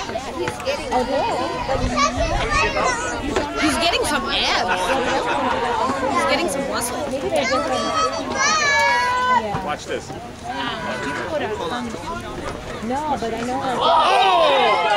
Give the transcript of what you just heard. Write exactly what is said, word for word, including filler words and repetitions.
He's getting some abs. He's getting some muscle. Watch this. No, but I know. Oh!